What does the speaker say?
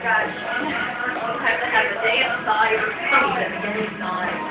gosh. Sometimes I have a dance side or something inside.